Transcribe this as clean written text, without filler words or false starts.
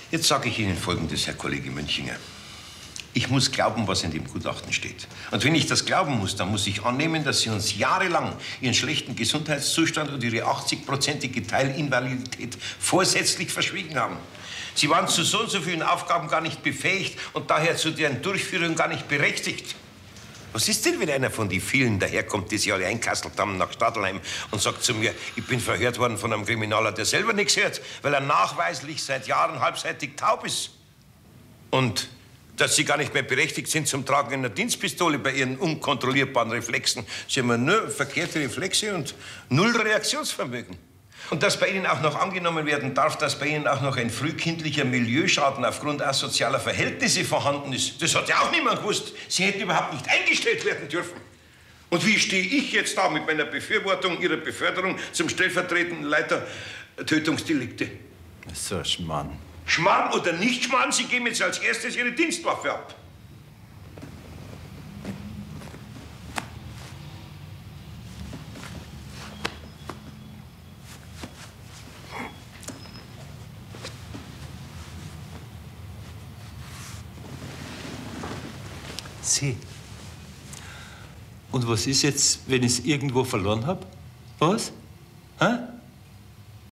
Jetzt sage ich Ihnen Folgendes, Herr Kollege Münchinger. Ich muss glauben, was in dem Gutachten steht. Und wenn ich das glauben muss, dann muss ich annehmen, dass Sie uns jahrelang Ihren schlechten Gesundheitszustand und Ihre 80-prozentige Teilinvalidität vorsätzlich verschwiegen haben. Sie waren zu so und so vielen Aufgaben gar nicht befähigt und daher zu deren Durchführung gar nicht berechtigt. Was ist denn, wenn einer von den vielen daherkommt, die sich alle einkasselt haben nach Stadelheim und sagt zu mir, ich bin verhört worden von einem Kriminaler, der selber nichts hört, weil er nachweislich seit Jahren halbseitig taub ist. Und dass Sie gar nicht mehr berechtigt sind zum Tragen einer Dienstpistole bei Ihren unkontrollierbaren Reflexen. Sie haben ja nur verkehrte Reflexe und null Reaktionsvermögen. Und dass bei Ihnen auch noch angenommen werden darf, dass bei Ihnen auch noch ein frühkindlicher Milieuschaden aufgrund asozialer Verhältnisse vorhanden ist, das hat ja auch niemand gewusst. Sie hätten überhaupt nicht eingestellt werden dürfen. Und wie stehe ich jetzt da mit meiner Befürwortung Ihrer Beförderung zum stellvertretenden Leiter Tötungsdelikte? So ein Schmarrn. Schmarrn oder nicht Schmarrn, Sie geben jetzt als erstes Ihre Dienstwaffe ab. Sie. Und was ist jetzt, wenn ich es irgendwo verloren habe? Was? Hä?